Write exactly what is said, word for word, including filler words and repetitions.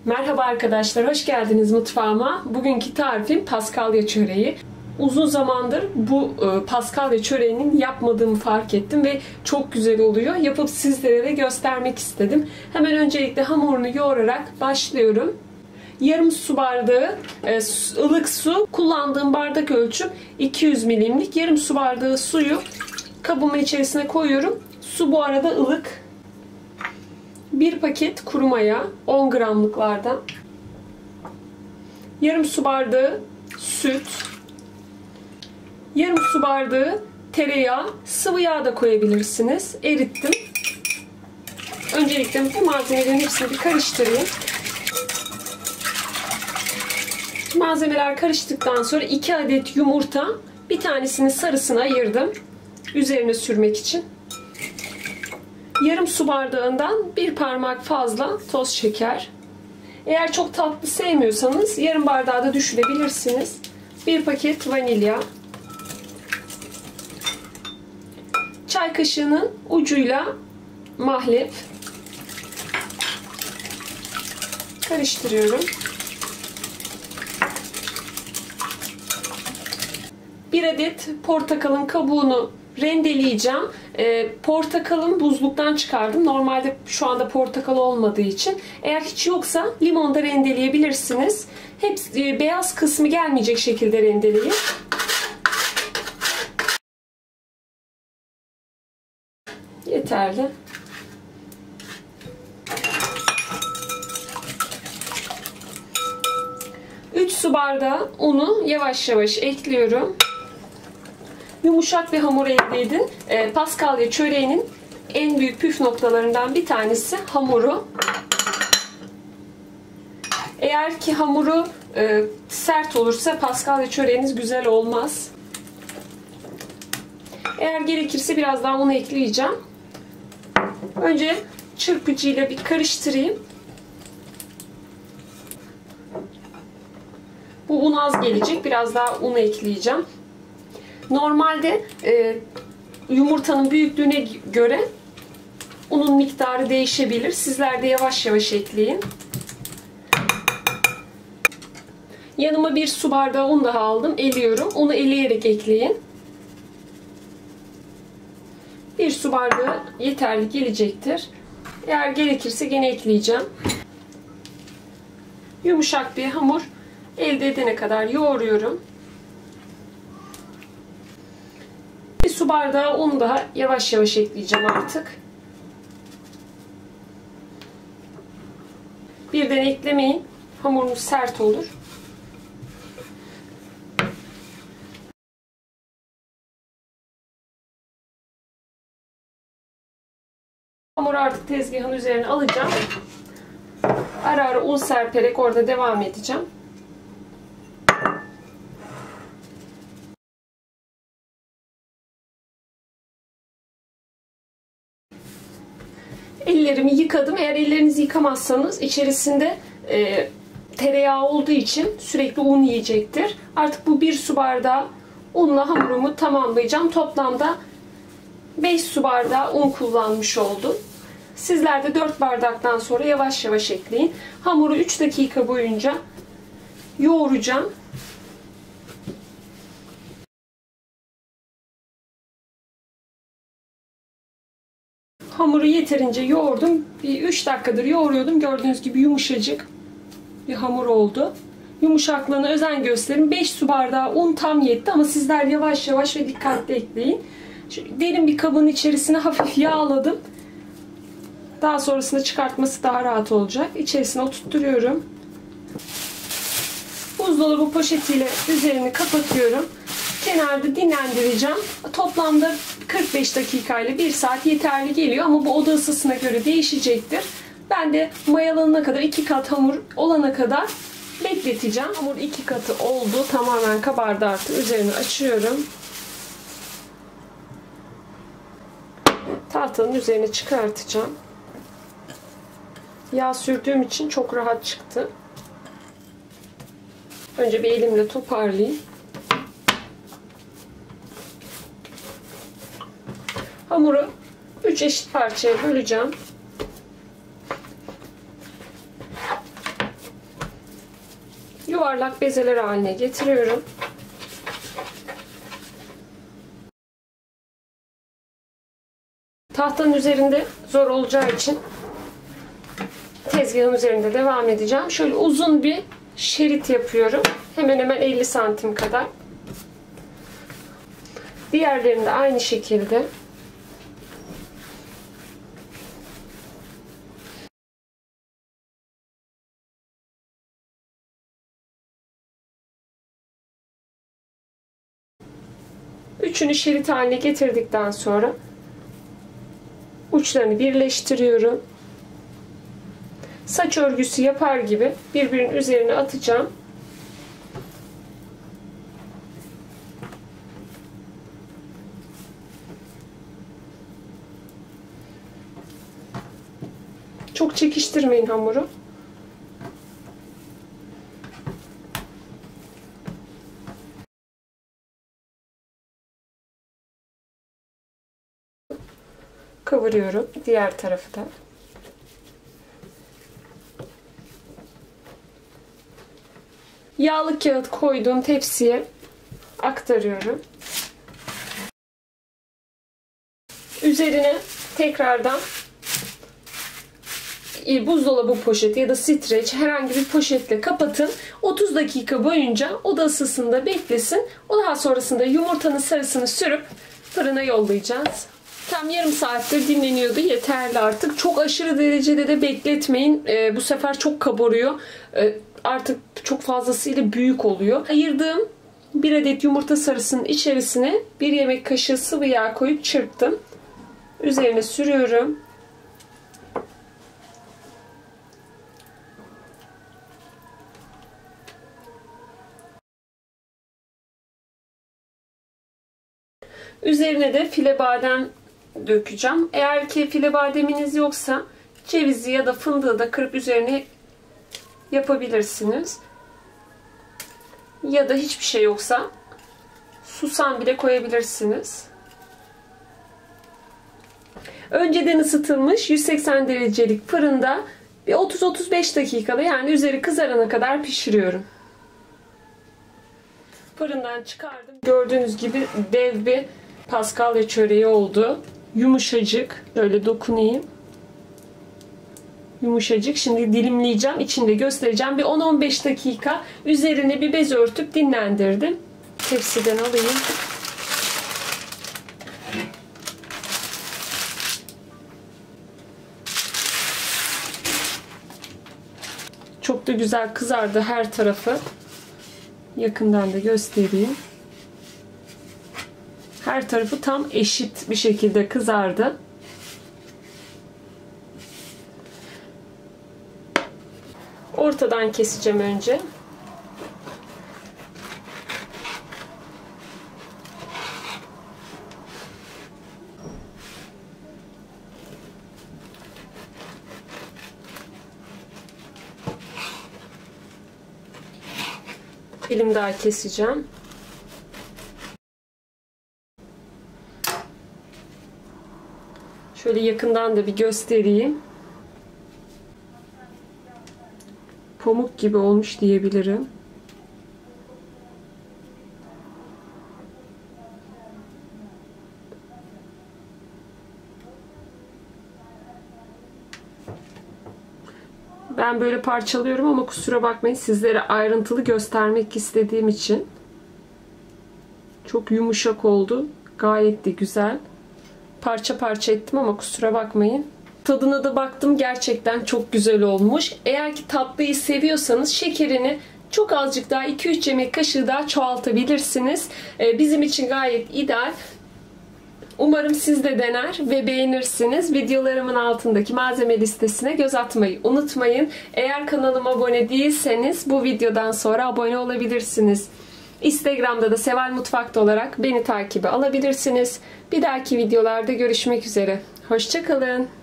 Merhaba arkadaşlar, hoş geldiniz mutfağıma. Bugünkü tarifim paskalya çöreği. Uzun zamandır bu e, paskalya çöreğinin yapmadığımı fark ettim ve çok güzel oluyor. Yapıp sizlere de göstermek istedim. Hemen öncelikle hamurunu yoğurarak başlıyorum. Yarım su bardağı e, ılık su, kullandığım bardak ölçüm iki yüz milimlik. Yarım su bardağı suyu kabımın içerisine koyuyorum. Su bu arada ılık. Bir paket kuru maya on gramlıklardan. Yarım su bardağı süt. Yarım su bardağı tereyağı, sıvı yağ da koyabilirsiniz. Erittim. Öncelikle bu malzemelerin hepsini bir karıştırayım. Malzemeler karıştıktan sonra iki adet yumurta, bir tanesinin sarısını ayırdım. Üzerine sürmek için. Yarım su bardağından bir parmak fazla toz şeker. Eğer çok tatlı sevmiyorsanız yarım bardağı da düşürebilirsiniz. Bir paket vanilya. Çay kaşığının ucuyla mahlep. Karıştırıyorum. Bir adet portakalın kabuğunu rendeleyeceğim. E, portakalın buzluktan çıkardım. Normalde şu anda portakal olmadığı için. Eğer hiç yoksa limon da rendeleyebilirsiniz. Hepsi e, beyaz kısmı gelmeyecek şekilde rendeleyin. Yeterli. üç su bardağı unu yavaş yavaş ekliyorum. Yumuşak bir hamur elde edin. E, paskalya çöreğinin en büyük püf noktalarından bir tanesi hamuru. Eğer ki hamuru e, sert olursa paskalya çöreğiniz güzel olmaz. Eğer gerekirse biraz daha un ekleyeceğim. Önce çırpıcıyla bir karıştırayım. Bu un az gelecek. Biraz daha un ekleyeceğim. Normalde e, yumurtanın büyüklüğüne göre unun miktarı değişebilir. Sizler de yavaş yavaş ekleyin. Yanıma bir su bardağı un daha aldım. Eliyorum. Unu eleyerek ekleyin. Bir su bardağı yeterli gelecektir. Eğer gerekirse gene ekleyeceğim. Yumuşak bir hamur elde edene kadar yoğuruyorum. Bir su bardağı un daha yavaş yavaş ekleyeceğim artık. Birden eklemeyin. Hamurunuz sert olur. Hamuru artık tezgahın üzerine alacağım. Ara ara un serperek orada devam edeceğim. Ellerimi yıkadım. Eğer ellerinizi yıkamazsanız içerisinde e, tereyağı olduğu için sürekli un yiyecektir. Artık bu bir su bardağı unla hamurumu tamamlayacağım. Toplamda beş su bardağı un kullanmış oldum. Sizler de dört bardaktan sonra yavaş yavaş ekleyin. Hamuru üç dakika boyunca yoğuracağım. Hamuru yeterince yoğurdum. Bir üç dakikadır yoğuruyordum. Gördüğünüz gibi yumuşacık bir hamur oldu. Yumuşaklığına özen gösterin. beş su bardağı un tam yetti ama sizler yavaş yavaş ve dikkatli ekleyin. Şöyle derin bir kabın içerisine hafif yağladım. Daha sonrasında çıkartması daha rahat olacak. İçerisine oturtturuyorum. Buzdolabı poşetiyle üzerini kapatıyorum. Kenarda dinlendireceğim. Toplamda kırk beş dakika ile bir saat yeterli geliyor ama bu oda ısısına göre değişecektir. Ben de mayalanana kadar, iki kat hamur olana kadar bekleteceğim. Hamur iki katı oldu. Tamamen kabardı artık. Üzerini açıyorum. Tahtanın üzerine çıkartacağım. Yağ sürdüğüm için çok rahat çıktı. Önce bir elimle toparlayayım. Hamuru üç eşit parçaya böleceğim. yuvarlak bezeler haline getiriyorum. Tahtanın üzerinde zor olacağı için tezgahın üzerinde devam edeceğim. Şöyle uzun bir şerit yapıyorum. Hemen hemen elli santim kadar. Diğerlerini de aynı şekilde. Üçünü şerit haline getirdikten sonra uçlarını birleştiriyorum. Saç örgüsü yapar gibi birbirinin üzerine atacağım. Çok çekiştirmeyin hamuru. Kıvırıyorum diğer tarafı da. Yağlı kağıt koyduğum tepsiye aktarıyorum. Üzerine tekrardan buzdolabı poşeti ya da streç herhangi bir poşetle kapatın. otuz dakika boyunca oda ısısında beklesin. O daha sonrasında yumurtanın sarısını sürüp fırına yollayacağız. Tam yarım saattir dinleniyordu. Yeterli artık. Çok aşırı derecede de bekletmeyin. Ee, bu sefer çok kabarıyor. Ee, artık çok fazlasıyla büyük oluyor. Ayırdığım bir adet yumurta sarısının içerisine bir yemek kaşığı sıvı yağ koyup çırptım. Üzerine sürüyorum. Üzerine de file badem dökeceğim. Eğer ki file bademiniz yoksa cevizi ya da fındığı da kırıp üzerine yapabilirsiniz. Ya da hiçbir şey yoksa susam bile koyabilirsiniz. Önceden ısıtılmış yüz seksen derecelik fırında bir otuz otuz beş dakikada, yani üzeri kızarana kadar pişiriyorum. Fırından çıkardım. Gördüğünüz gibi dev bir paskalya çöreği oldu. Yumuşacık. Böyle dokunayım. Yumuşacık. Şimdi dilimleyeceğim. İçinde göstereceğim. Bir on on beş dakika üzerine bir bez örtüp dinlendirdim. Tepsiden alayım. Çok da güzel kızardı her tarafı. Yakından da göstereyim. Her tarafı tam eşit bir şekilde kızardı. Ortadan keseceğim önce. Dilim daha keseceğim. Şöyle yakından da bir göstereyim. Pamuk gibi olmuş diyebilirim. Ben böyle parçalıyorum ama kusura bakmayın, sizlere ayrıntılı göstermek istediğim için. Çok yumuşak oldu. Gayet de güzel. Parça parça ettim ama kusura bakmayın. Tadına da baktım. Gerçekten çok güzel olmuş. Eğer ki tatlıyı seviyorsanız şekerini çok azıcık daha iki üç yemek kaşığı daha çoğaltabilirsiniz. Bizim için gayet ideal. Umarım siz de dener ve beğenirsiniz. Videolarımın altındaki malzeme listesine göz atmayı unutmayın. Eğer kanalıma abone değilseniz bu videodan sonra abone olabilirsiniz. Instagram'da da Seval Mutfak'ta olarak beni takibe alabilirsiniz. Bir dahaki videolarda görüşmek üzere. Hoşça kalın.